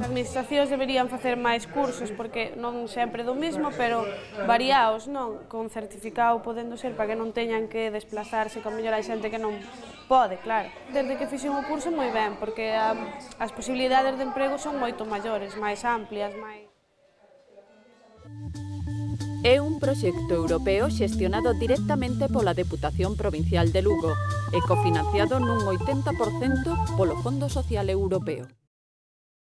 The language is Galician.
administracións deberían facer máis cursos, porque non sempre do mismo, pero variados, non? Con certificado podendo ser para que non teñan que desplazarse, que a mellor hai xente que non pode, claro. Desde que fixen o curso moi ben, porque as posibilidades de emprego son moito maiores, máis amplias, máis... É un proxecto europeo xestionado directamente pola Deputación Provincial de Lugo e cofinanciado nun 80% polo Fondo Social Europeo.